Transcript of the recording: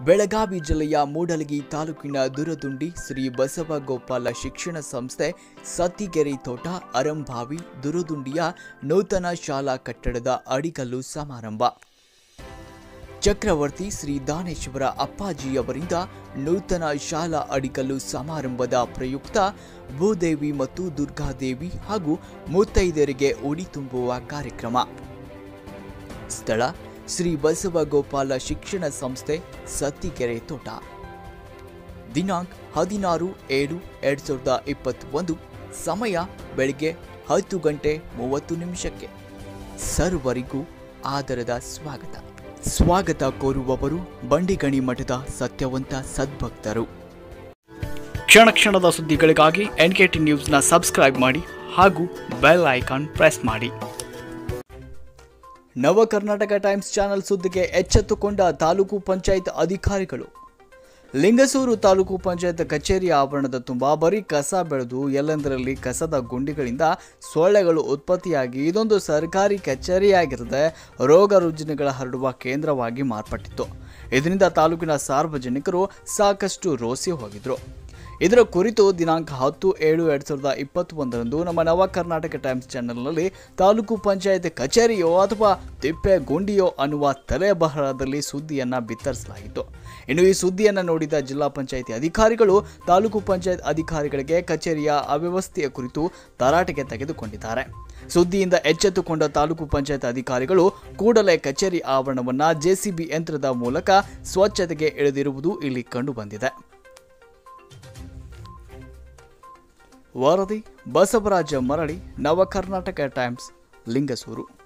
ಬೆಳಗಾವಿ ಜಿಲ್ಲೆಯ ಮೂಡಲಗಿ ತಾಲೂಕಿನ ದುರದುಂಡಿ ಶ್ರೀ ಬಸವಗೋಪಾಲ ಶಿಕ್ಷಣ ಸಂಸ್ಥೆ ಸತ್ತಿಗೆರೆ ತೋಟ ಅರಂಭಾವಿ ದುರದುಂಡಿಯ ನೂತನ ಶಾಲಾ ಕಟ್ಟಡದ ಅಡಿಗಲ್ಲು ಸಮಾರಂಭ. ಚಕ್ರವರ್ತಿ ಶ್ರೀ ದಾನೇಶ್ವರ ಅಪ್ಪಾಜಿಯವರಿಂದ ನೂತನ ಶಾಲಾ ಅಡಿಗಲ್ಲು ಸಮಾರಂಭದ ಪ್ರಯುಕ್ತ ಭೂದೇವಿ ಮತ್ತು ದುರ್ಗಾದೇವಿ ಹಾಗೂ ಮುತ್ತೈದೆಯರಿಗೆ ಉಡಿ ತುಂಬುವ ಕಾರ್ಯಕ್ರಮ. ಸ್ಥಳ ಶ್ರೀ ಬಸವಗೋಪಾಲ ಶಿಕ್ಷಣ ಸಂಸ್ಥೆ ಸತ್ತಿಗೆರೆ ತೋಟ. ದಿನಾಂಕ 16/7/2021. ಸಮಯ ಬೆಳಗ್ಗೆ 10:30 ಸರ್ವರಿಗೂ ಆದರದ ಸ್ವಾಗತ ಕೋರುವವರು ಬಂಡಿಗಣಿ ಮಠದ ಸತ್ಯವಂತ ಸದ್ಭಕ್ತರು. ಕ್ಷಣದ ಸುದ್ದಿಗಳಿಗಾಗಿ NKT ನ್ಯೂಸ್ನ ಸಬ್ಸ್ಕ್ರೈಬ್ ಮಾಡಿ ಹಾಗೂ ಬೆಲ್ ಐಕಾನ್ ಪ್ರೆಸ್ ಮಾಡಿ. ನವ ಕರ್ನಾಟಕ ಟೈಮ್ಸ್ ಚಾನೆಲ್ ಸುದ್ದಿಗೆ ಎಚ್ಚೆತ್ತುಕೊಂಡ ತಾಲೂಕು ಪಂಚಾಯತ್ ಅಧಿಕಾರಿಗಳು. ಲಿಂಗಸೂರು ತಾಲೂಕು ಪಂಚಾಯತ್ ಕಚೇರಿ ಆವರಣದ ತುಂಬ ಬರೀ ಕಸ ಬೆಳೆದು ಎಲ್ಲೆಂದರಲ್ಲಿ ಕಸದ ಗುಂಡಿಗಳಿಂದ ಸೊಳ್ಳೆಗಳು ಉತ್ಪತ್ತಿಯಾಗಿ ಇದೊಂದು ಸರ್ಕಾರಿ ಕಚೇರಿಯಾಗಿರದೆ ರೋಗ ರುಜಿನಗಳ ಹರಡುವ ಕೇಂದ್ರವಾಗಿ ಮಾರ್ಪಟ್ಟಿತ್ತು. ಇದರಿಂದ ತಾಲೂಕಿನ ಸಾರ್ವಜನಿಕರು ಸಾಕಷ್ಟು ರೋಸಿ ಹೋಗಿದ್ರು. ಇದರ ಕುರಿತು ದಿನಾಂಕ 10/7/2021 ನಮ್ಮ ನವ ಕರ್ನಾಟಕ ಟೈಮ್ಸ್ ಚಾನೆಲ್ನಲ್ಲಿ ತಾಲೂಕು ಪಂಚಾಯತ್ ಕಚೇರಿಯೋ ಅಥವಾ ತಿಪ್ಪೆ ಗುಂಡಿಯೋ ಅನ್ನುವ ತಲೆಬರಹದಲ್ಲಿ ಸುದ್ದಿಯನ್ನು ಬಿತ್ತರಿಸಲಾಗಿತ್ತು. ಇನ್ನು ಈ ಸುದ್ದಿಯನ್ನು ನೋಡಿದ ಜಿಲ್ಲಾ ಪಂಚಾಯಿತಿ ಅಧಿಕಾರಿಗಳು ತಾಲೂಕು ಪಂಚಾಯತ್ ಅಧಿಕಾರಿಗಳಿಗೆ ಕಚೇರಿಯ ಅವ್ಯವಸ್ಥೆಯ ಕುರಿತು ತರಾಟೆಗೆ ತೆಗೆದುಕೊಂಡಿದ್ದಾರೆ. ಸುದ್ದಿಯಿಂದ ಎಚ್ಚೆತ್ತುಕೊಂಡ ತಾಲೂಕು ಪಂಚಾಯತ್ ಅಧಿಕಾರಿಗಳು ಕೂಡಲೇ ಕಚೇರಿ ಆವರಣವನ್ನು JCB ಯಂತ್ರದ ಮೂಲಕ ಸ್ವಚ್ಛತೆಗೆ ಇಳಿದಿರುವುದು ಇಲ್ಲಿ ಕಂಡುಬಂದಿದೆ. ವರದಿ ಬಸವರಾಜ ಮರಳಿ, ನವ ಕರ್ನಾಟಕ ಟೈಮ್ಸ್, ಲಿಂಗಸೂರು.